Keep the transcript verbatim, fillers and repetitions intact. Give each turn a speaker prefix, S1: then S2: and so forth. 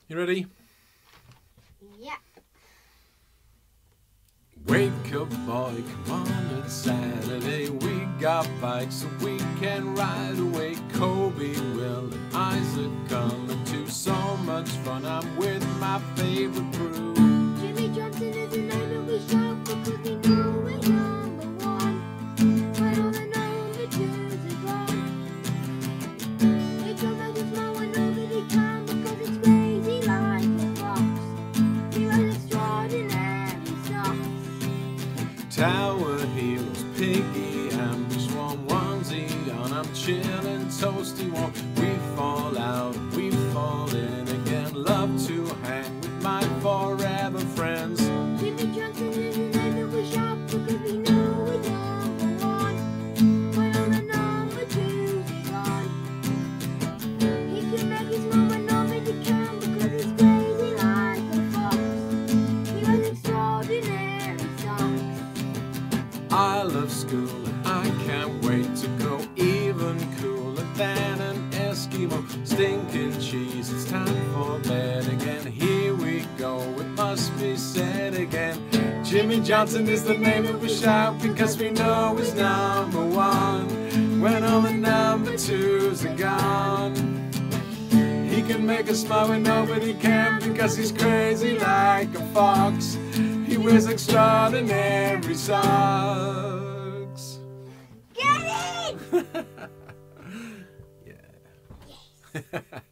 S1: You ready?
S2: Yeah.
S1: Wake up, boy, come on, it's Saturday. We got bikes so we can ride away. Coby, Will, and Isaac coming to so much fun. I'm with my favorite crew.
S2: Jimmy Johnson is the name that we shout because we know we're number one. When all the number twos are gone, they come back and smile when nobody can because it's crazy like a fox. He wears extraordinary socks.
S1: Tower heroes, Piggy and Beeswarm, Onesie on. I'm chillin, toastie warm. We fall out, we fall in again. Love to hang with my forever friends.
S2: Jimmy Johnson is the name that we shout because we know we're number one. When all the number twos are gone, he can make his mom when nobody can because he's crazy like a fox. He wears extraordinary socks.
S1: I love school and I can't wait to go even cooler than an Eskimo. Stinking cheese, it's time for bed again. Here we go, it must be said again. Jimmy Johnson is the name that we shout because we know he's number one. When all the number twos are gone, he can make us smile when nobody can because he's crazy like a fox. He wears extraordinary socks.
S2: Get it!
S1: Yeah.